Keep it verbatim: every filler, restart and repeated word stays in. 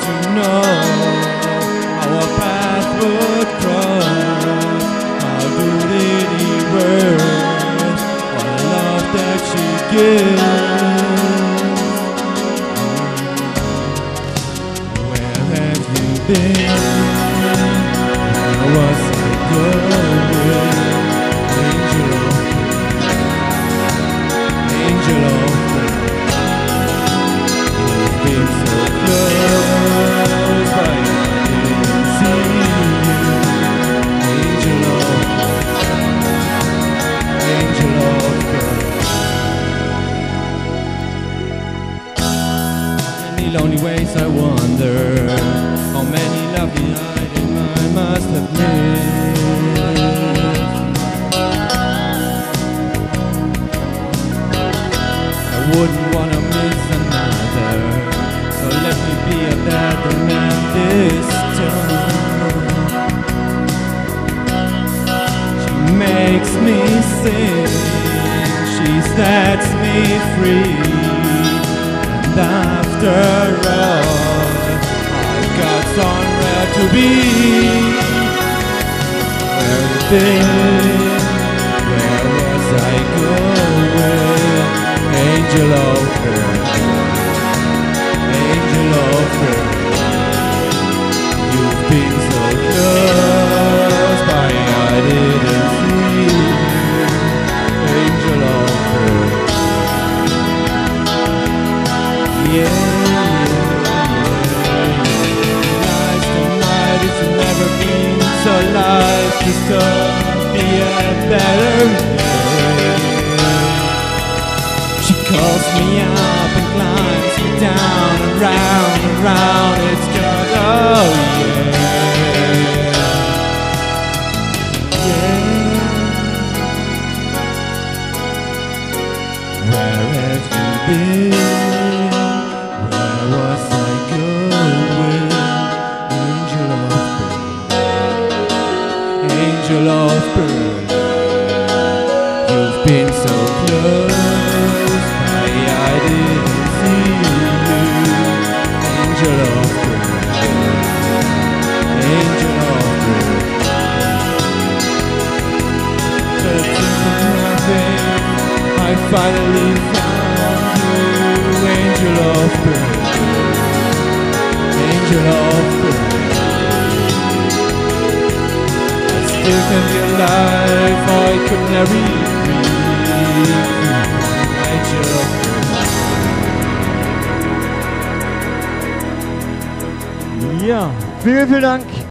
to know how our path would cross. How good it was, all the love that she gives. Where have you been? Where was I going? Angel of angel of you've been so close, but I didn't see you. Angel of angel of many lonely ways I wonder, how many lovely items I must have missed. I wouldn't wanna miss another, so let me be a better man this time. She makes me sing, she sets me free, and after all, I've got somewhere to be. Where have been? Where was I going? Angel of earth, angel of earth, you've been so close, but I didn't see you. Angel of earth, yeah, yeah, yeah. Life's so night, it's never been so life is gonna be a better day. She calls me up and climbs me down and round and round. It's just oh yeah, yeah. Where have you been? Where was I going? Angel of birth, angel of birth, you've been so close. I didn't see you. Angel of birth, angel of birth. Searching for nothing, I finally found you. Angel of birth, angel of birth. I still can be alive, I could never breathe. Angel of birth. Ja, vielen, vielen Dank.